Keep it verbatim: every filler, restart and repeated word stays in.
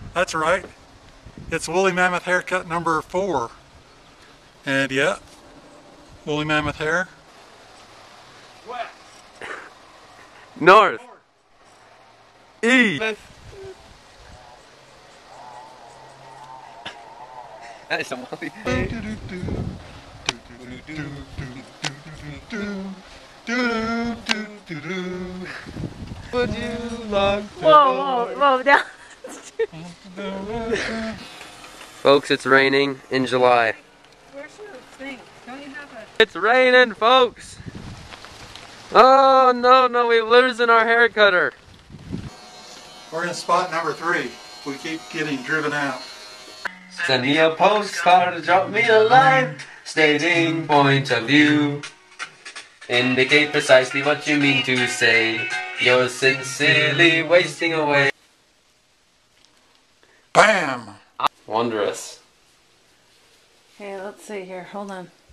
That's right. It's woolly mammoth haircut number four. And yeah, woolly mammoth hair. West. North. North. East. That is Somali. Would you like to Whoa, whoa, whoa, down. Folks, it's raining in July. Where's your thing? Don't you have a... It's raining, folks! Oh, no, no, we're losing our hair cutter. We're in spot number three. We keep getting driven out. Send me a postcard, drop me a line, stating point of view. Indicate precisely what you mean to say. You're sincerely wasting away. Bam! Wondrous. Okay, let's see here. Hold on.